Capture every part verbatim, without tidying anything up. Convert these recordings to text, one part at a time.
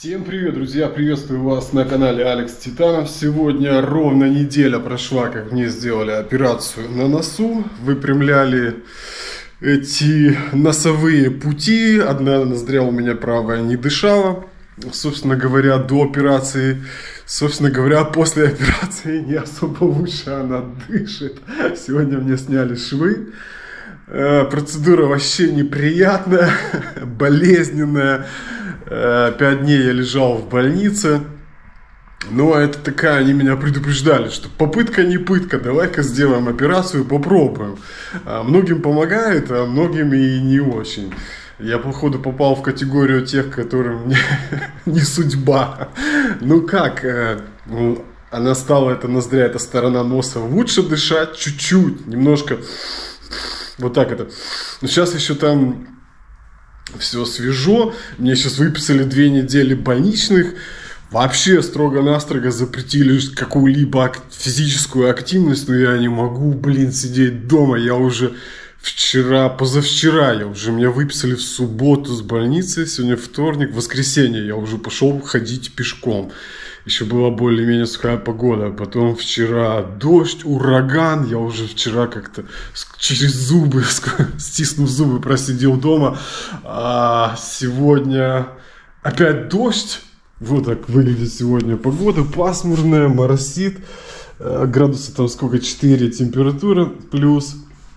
Всем привет, друзья! Приветствую вас на канале Алекс Титанов. Сегодня ровно неделя прошла, как мне сделали операцию на носу. Выпрямляли эти носовые пути. Одна ноздря у меня правая не дышала. Собственно говоря, до операции. Собственно говоря, после операции не особо лучше она дышит. Сегодня мне сняли швы. Процедура вообще неприятная, болезненная. Пять дней я лежал в больнице. Но это такая, они меня предупреждали, что попытка не пытка, давай-ка сделаем операцию, попробуем. Многим помогает, а многим и не очень. Я, походу, попал в категорию тех, которым не, не судьба. Ну как, она стала, эта ноздря, эта сторона носа лучше дышать, чуть-чуть, немножко. Вот так это. Но сейчас еще там все свежо. Мне сейчас выписали две недели больничных. Вообще строго-настрого запретили какую-либо физическую активность. Но я не могу, блин, сидеть дома. Я уже вчера, позавчера, я уже, меня выписали в субботу с больницы. Сегодня вторник, воскресенье. Я уже пошел ходить пешком. Еще была более-менее сухая погода. Потом вчера дождь, ураган. Я уже вчера как-то через зубы, стиснув зубы, просидел дома. А сегодня опять дождь. Вот так выглядит сегодня погода. Пасмурная, моросит. Градусов там сколько? четыре температура плюс.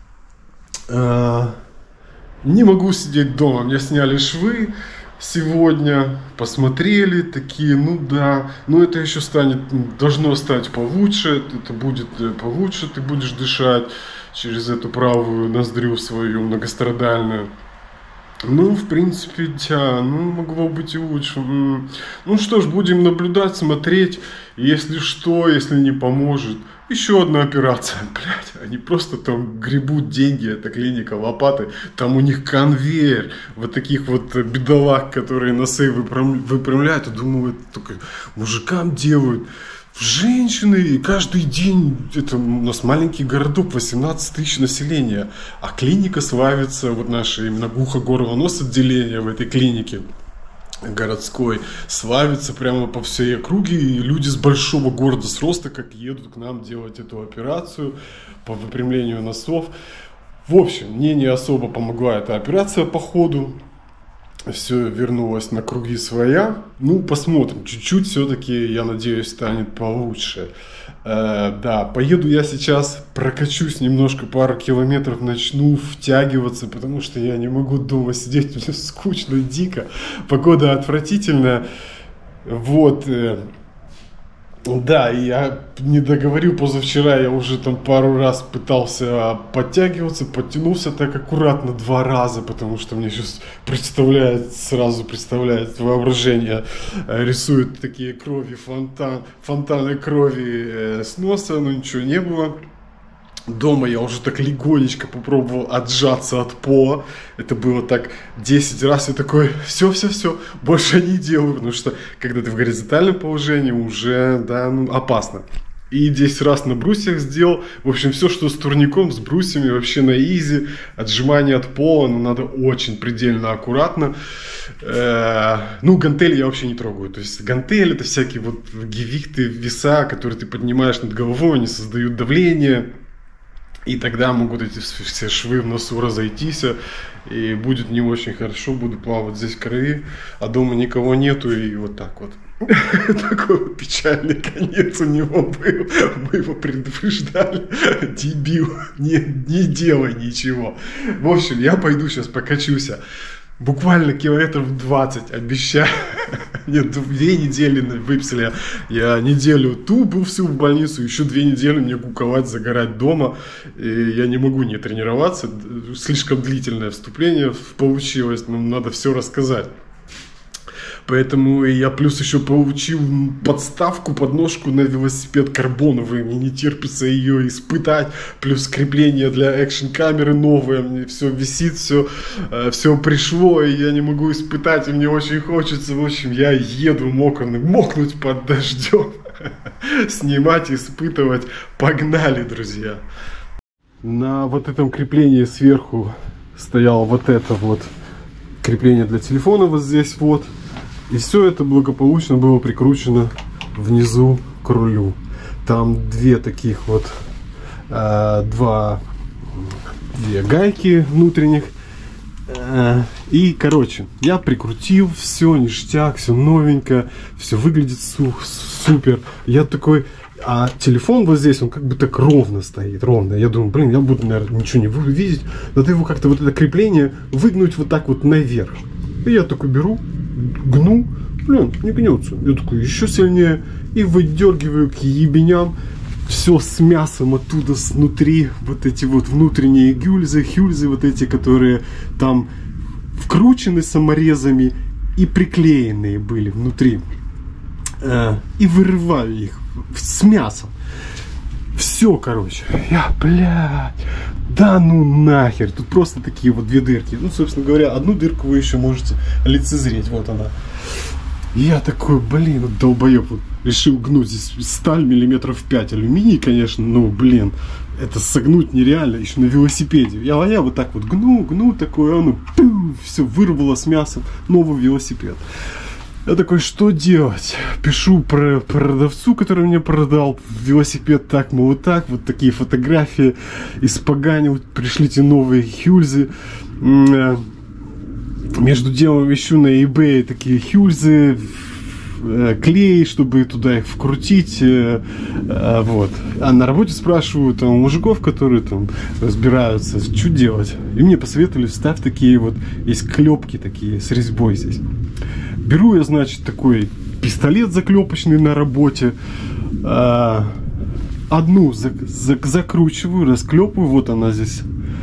Не могу сидеть дома. Мне сняли швы. Сегодня посмотрели, такие, ну да, ну это еще станет, должно стать получше, это будет получше, ты будешь дышать через эту правую ноздрю свою многострадальную. Ну, в принципе, да, ну, могло быть и лучше. Ну что ж, будем наблюдать, смотреть, если что, если не поможет. Еще одна операция, блядь, они просто там гребут деньги, это клиника Лопаты, там у них конвейер, вот таких вот бедолаг, которые носы выпрямляют, я думаю, это только мужикам делают. Женщины, и каждый день, это у нас маленький городок, восемнадцать тысяч населения, а клиника славится, вот наше именно ухо-горло-нос отделение в этой клинике городской славится прямо по всей округе, и люди с большого города, с роста, как едут к нам делать эту операцию по выпрямлению носов. В общем, мне не особо помогла эта операция по ходу. Все вернулось на круги своя. Ну, посмотрим. Чуть-чуть все-таки, я надеюсь, станет получше. Э, да, поеду я сейчас, прокачусь немножко, пару километров, начну втягиваться, потому что я не могу дома сидеть, мне скучно, дико. Погода отвратительная. Вот. Э, да, я не договорил, позавчера я уже там пару раз пытался подтягиваться, подтянулся так аккуратно два раза, потому что мне сейчас представляет, сразу представляет воображение, рисует такие крови, фонтан, фонтаны крови с носа, но ничего не было. Дома я уже так легонечко попробовал отжаться от пола. Это было так десять раз. Я такой, все-все-все, больше не делаю. Потому что, когда ты в горизонтальном положении, уже, да, ну, опасно. И десять раз на брусьях сделал. В общем, все, что с турником, с брусьями, вообще на изи. Отжимание от пола, ну, надо очень предельно аккуратно. Э-э- ну, гантели я вообще не трогаю. То есть, гантели, это всякие вот гевихты, веса, которые ты поднимаешь над головой, они создают давление. И тогда могут эти все швы в носу разойтись, и будет не очень хорошо, буду плавать здесь в крови, а дома никого нету, и вот так вот. Такой вот печальный конец у него был. Мы его предупреждали. Дебил, не, не делай ничего. В общем, я пойду сейчас покачусь. Буквально километров двадцать, обещаю. Нет, две недели выписали. Я неделю ту был всю в больницу, еще две недели мне куковать, загорать дома. И я не могу не тренироваться. Слишком длительное вступление получилось, но надо все рассказать. Поэтому я плюс еще получил подставку, подножку на велосипед карбоновый. Мне не терпится ее испытать. Плюс крепление для экшн-камеры новое. Мне все висит, все, все пришло. И я не могу испытать. И мне очень хочется. В общем, я еду мокрый, мокнуть под дождем. Снимать, испытывать. Погнали, друзья. На вот этом креплении сверху стояло вот это вот крепление для телефона. Вот здесь вот. И все это благополучно было прикручено внизу к рулю. Там две таких вот, э, два, две гайки внутренних. Э, и, короче, я прикрутил, все ништяк, все новенько, все выглядит су супер. Я такой, а телефон вот здесь, он как бы так ровно стоит, ровно. Я думаю, блин, я буду, наверное, ничего не буду видеть. Надо его как-то, вот это крепление, выгнуть вот так вот наверх. И я такой беру, гну, блин, не гнется. Я такой еще сильнее и выдергиваю к ебеням все с мясом оттуда, снутри, вот эти вот внутренние гюльзы, хюльзы, вот эти, которые там вкручены саморезами и приклеенные были внутри. И вырываю их с мясом. Все, короче. Я, блядь, да ну нахер. Тут просто такие вот две дырки. Ну, собственно говоря, одну дырку вы еще можете лицезреть. Вот она. И я такой, блин, вот долбоеб. Вот решил гнуть. Здесь сталь миллиметров пять. Алюминий, конечно, но, блин, это согнуть нереально. Еще на велосипеде. Я, а я вот так вот гну, гну, такое, оно, пу, все, вырвало с мясом. Новый велосипед. Я такой, что делать? Пишу про продавцу, который мне продал велосипед, так, мол, вот так, вот такие фотографии, испоганил, пришлите новые хюльзы. Между делом ищу на eBay такие хюльзы, клей, чтобы туда их вкрутить, вот. А на работе спрашиваю там у мужиков, которые там разбираются, что делать. И мне посоветовали, вставь такие вот, есть клепки такие с резьбой здесь. Беру я, значит, такой пистолет заклепочный на работе, одну зак зак закручиваю, расклепываю, вот она здесь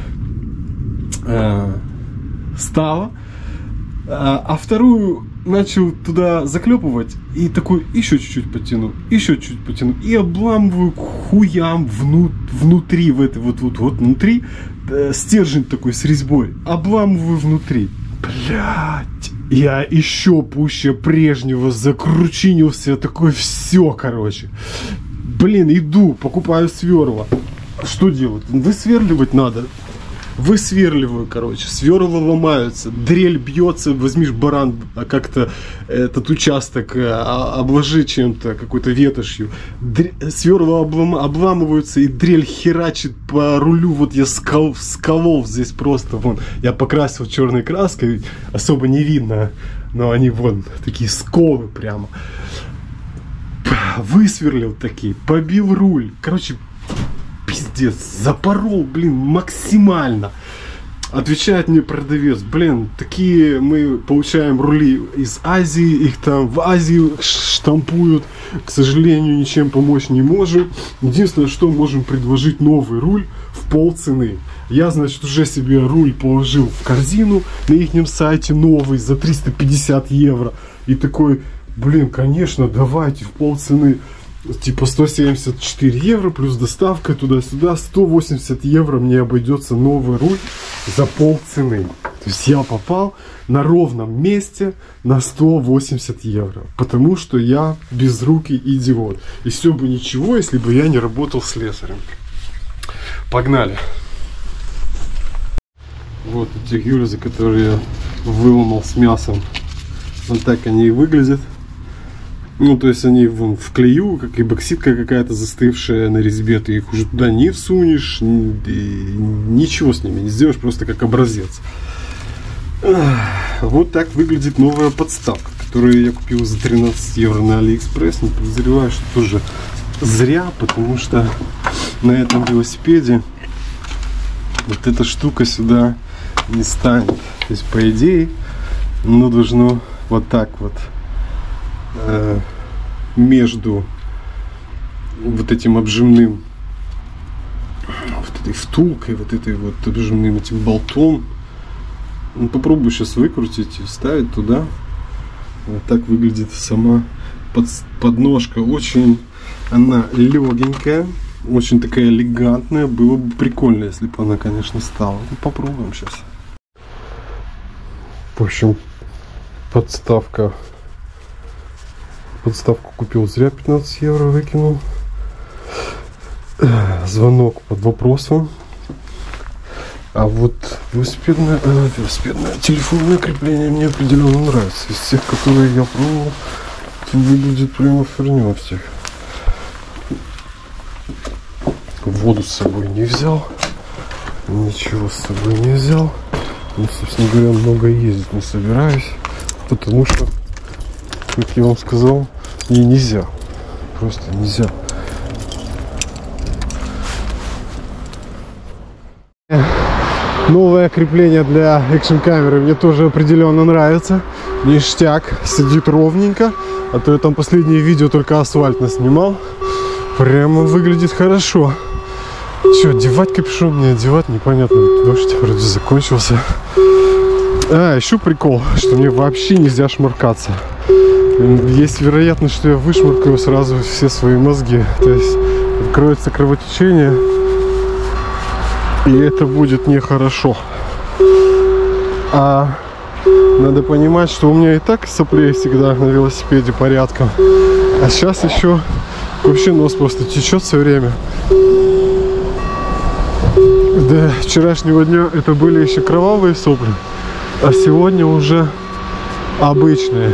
стала, а вторую начал туда заклепывать и такой еще чуть-чуть потяну, еще чуть-чуть потяну и обламываю к хуям вну внутри, в этой вот, вот, вот внутри, э, стержень такой с резьбой, обламываю внутри. Блять, я еще пуще прежнего закручинился, такой, все, короче. Блин, иду, покупаю сверла. Что делать? Высверливать надо. Высверливаю, короче, сверла ломаются, дрель бьется, возьмишь баран, а как-то этот участок обложи чем-то, какой-то ветошью, Др... сверла облам... обламываются, и дрель херачит по рулю, вот я скол... сколол здесь просто, вон, я покрасил черной краской, особо не видно, но они вон, такие сколы прямо, высверлил такие, побил руль, короче, пиздец, запорол, блин, максимально. Отвечает мне продавец, блин, такие мы получаем рули из Азии, их там в Азии штампуют, к сожалению, ничем помочь не можем. Единственное, что можем предложить, новый руль в полцены. Я, значит, уже себе руль положил в корзину на ихнем сайте, новый, за триста пятьдесят евро. И такой, блин, конечно, давайте в полцены. Типа сто семьдесят четыре евро плюс доставка туда-сюда, сто восемьдесят евро мне обойдется новый руль за полцены. То есть я попал на ровном месте на сто восемьдесят евро, потому что я безрукий идиот. И все бы ничего, если бы я не работал слесарем. Погнали. Вот эти гюльзы, которые я выломал с мясом. Вот так они и выглядят. Ну, то есть они вон, в клею, как и бокситка какая-то застывшая на резьбе, ты их уже туда не всунешь, ничего с ними не сделаешь, просто как образец. Вот так выглядит новая подставка, которую я купил за тринадцать евро на Алиэкспресс. Не подозреваю, что тоже зря, потому что на этом велосипеде вот эта штука сюда не станет. То есть, по идее, оно должно вот так вот между вот этим обжимным, вот этой втулкой, вот этой вот обжимным этим болтом. Ну, попробую сейчас выкрутить и вставить туда. Вот так выглядит сама под, подножка. Очень она легенькая, очень такая элегантная. Было бы прикольно, если бы она, конечно, стала. Ну, попробуем сейчас. В общем, подставка. Подставку купил зря, пятнадцать евро выкинул. Звонок под вопросом. А вот велосипедное, э, велосипедное телефонное крепление мне определенно нравится. Из тех, которые я пробовал, выглядит прямо херня всех. Воду с собой не взял. Ничего с собой не взял. Ну, собственно говоря, много ездить не собираюсь. Потому что, как я вам сказал, и нельзя. Просто нельзя. Новое крепление для экшн-камеры мне тоже определенно нравится. Ништяк, сидит ровненько. А то я там последнее видео только асфальт наснимал. Прямо выглядит хорошо. Че, одевать капюшон, не одевать, непонятно. Дождь вроде закончился. А, еще прикол, что мне вообще нельзя шмаркаться. Есть вероятность, что я вышмаркаю сразу все свои мозги. То есть откроется кровотечение, и это будет нехорошо. А надо понимать, что у меня и так соплей всегда на велосипеде порядком. А сейчас еще вообще нос просто течет все время. До вчерашнего дня это были еще кровавые сопли, а сегодня уже обычные.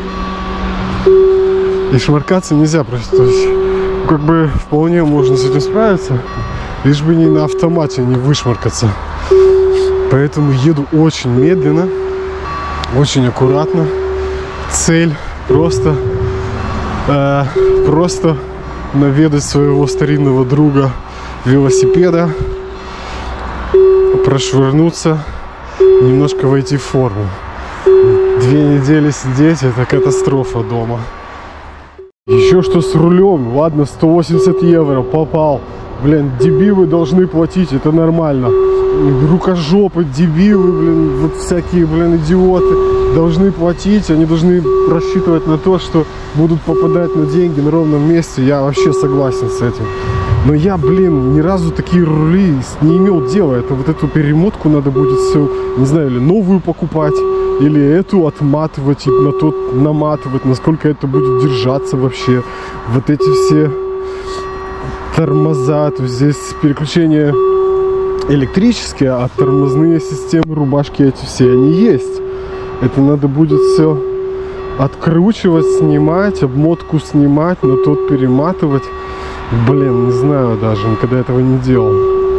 И шмаркаться нельзя просто. То есть, как бы вполне можно с этим справиться, лишь бы не на автомате не вышмаркаться. Поэтому еду очень медленно, очень аккуратно. Цель просто, э, просто наведать своего старинного друга велосипеда, прошвырнуться, немножко войти в форму. Две недели сидеть — это катастрофа дома. Еще что с рулем, ладно, сто восемьдесят евро попал. Блин, дебилы должны платить, это нормально. Рукожопы, дебилы, блин, вот всякие, блин, идиоты должны платить. Они должны рассчитывать на то, что будут попадать на деньги на ровном месте. Я вообще согласен с этим. Но я, блин, ни разу такие рули не имел дела. Это вот эту перемотку надо будет все, не знаю, или новую покупать, или эту отматывать и на тот наматывать, насколько это будет держаться вообще. Вот эти все тормоза, то есть здесь переключения электрические, а тормозные системы, рубашки эти все, они есть. Это надо будет все откручивать, снимать, обмотку снимать, на тот перематывать. Блин, не знаю даже, никогда этого не делал.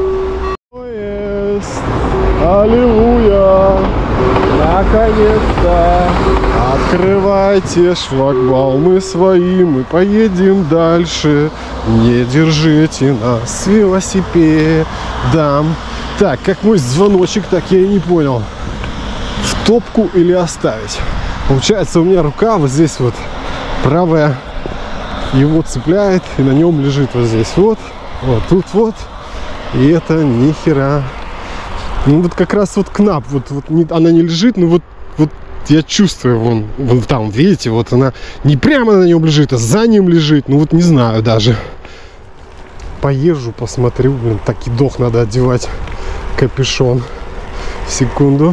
Аллилуйя! Наконец-то! Открывайте шлагбаумы свои, мы поедем дальше. Не держите нас с велосипедом. Так, как мой звоночек, так я и не понял. В топку или оставить? Получается, у меня рука вот здесь вот правая его цепляет, и на нем лежит вот здесь вот, вот тут вот, и это ни хера. Ну вот как раз вот кнап, вот, вот не, она не лежит, но вот, вот я чувствую, вон, вон там, видите, вот она не прямо на нем лежит, а за ним лежит, ну вот не знаю даже. Поезжу, посмотрю, блин, так и дох, надо одевать капюшон. Секунду.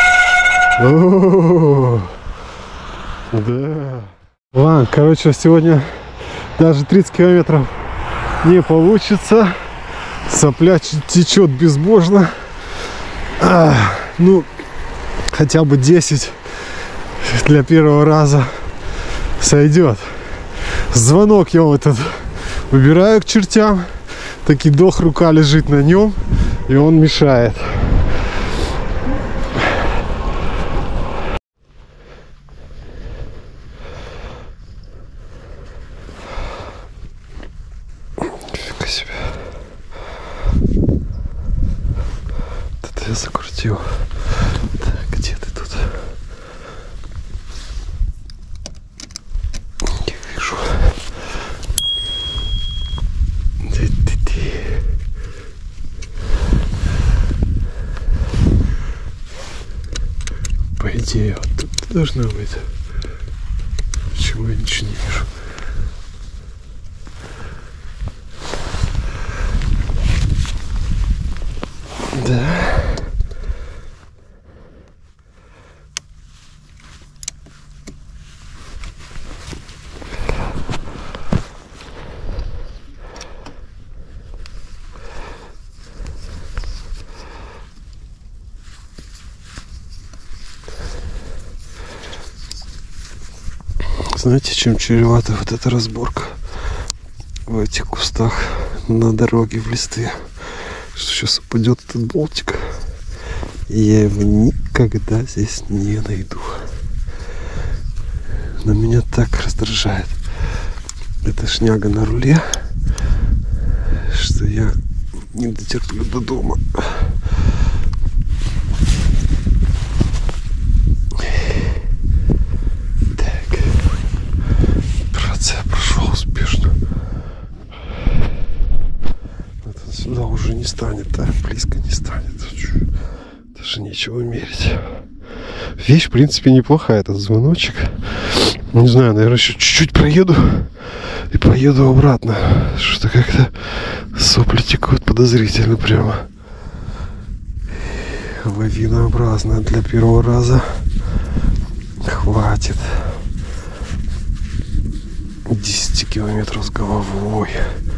О-о-о-о. Да. Ладно, короче, сегодня даже тридцать километров не получится. Сопля течет безбожно. А, ну, хотя бы десять для первого раза сойдет. Звонок я вот этот выбираю к чертям. Таки дох, рука лежит на нем, и он мешает. Себе. Это я закрутил. Так, где ты тут? Не вижу. По идее, вот тут должна быть. Почему я ничего не вижу? Да. знаете, чем чревата вот эта разборка в этих кустах на дороге в листы? Что сейчас упадет этот болтик, и я его никогда здесь не найду. Но меня так раздражает эта шняга на руле, что я не дотерплю до дома. Так, операция прошла успешно. Это сюда уже не станет, да, близко не станет. Даже нечего мерить. Вещь, в принципе, неплохая, этот звоночек. Не знаю, наверное, еще чуть-чуть проеду и поеду обратно. Что-то как-то сопли текут подозрительно прямо. Лавинообразно для первого раза. Хватит десяти километров с головой.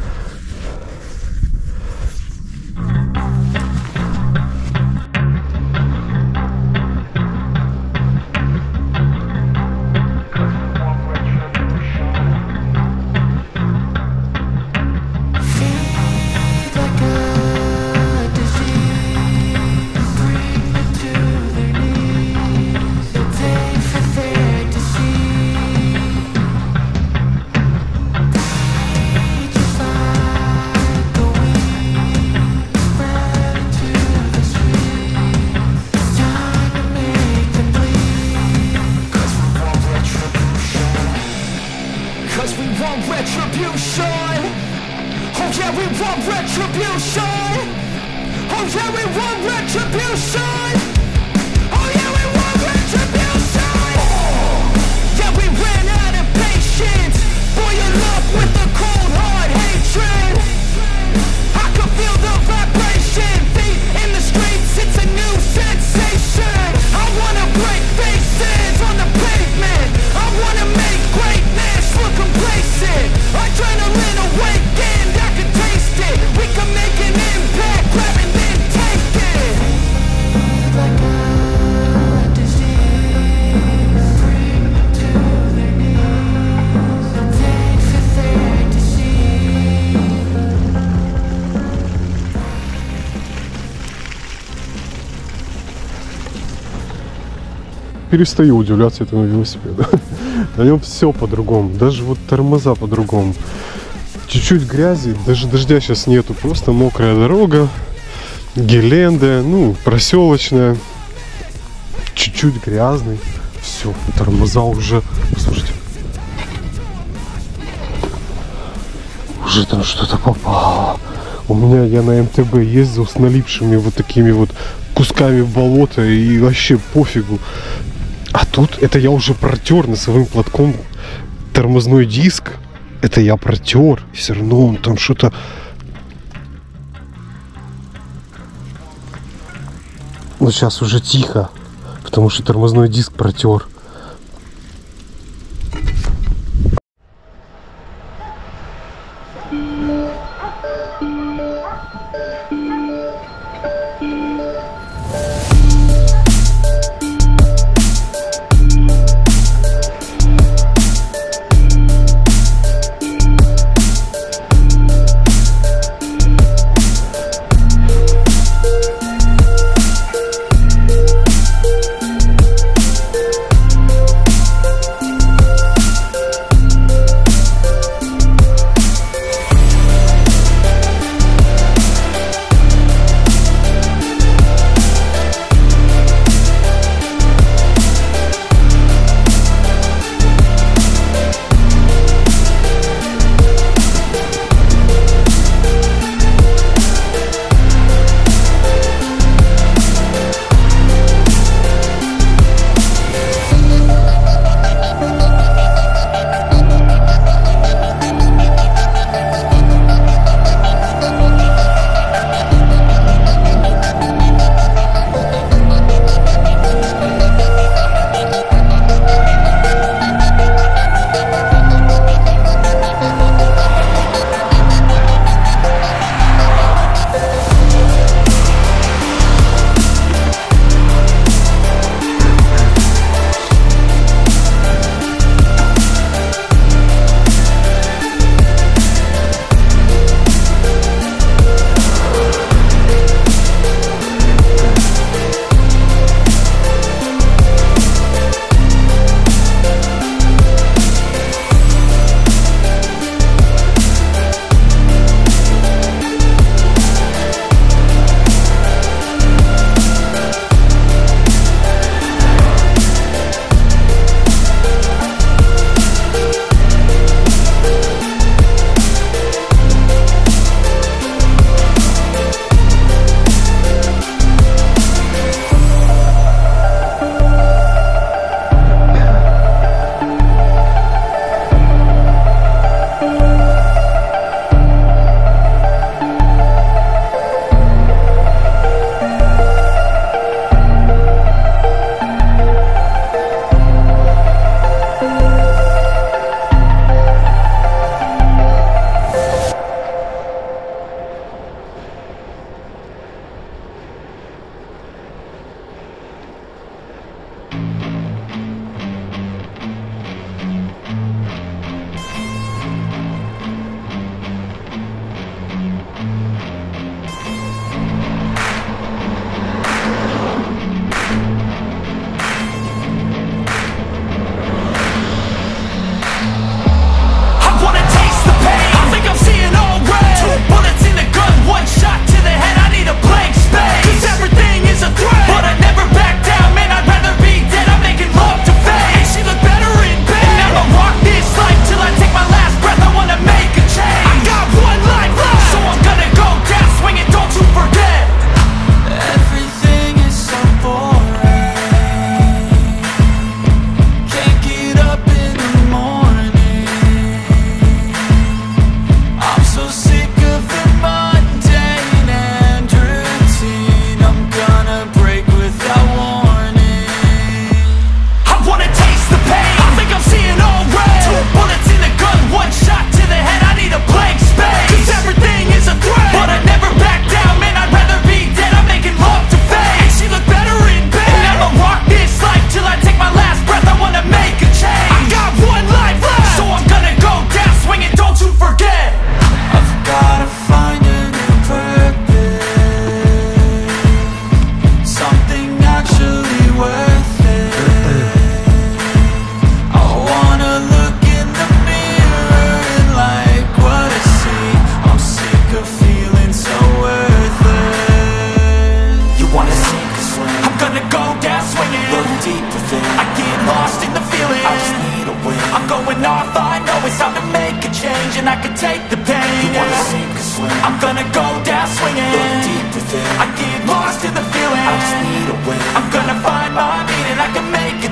Перестаю удивляться этому велосипеду. На нем все по-другому. Даже вот тормоза по-другому. Чуть-чуть грязи. Даже дождя сейчас нету. Просто мокрая дорога. Геленда. Ну, проселочная. Чуть-чуть грязный. Все. Тормоза уже... Слушайте. Уже там что-то попало. У меня, я на эм тэ бэ ездил с налипшими вот такими вот кусками болота. И вообще пофигу. А тут это я уже протер носовым платком тормозной диск. Это я протер. И все равно он там что-то... Но сейчас уже тихо. Потому что тормозной диск протер.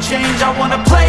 change, I wanna play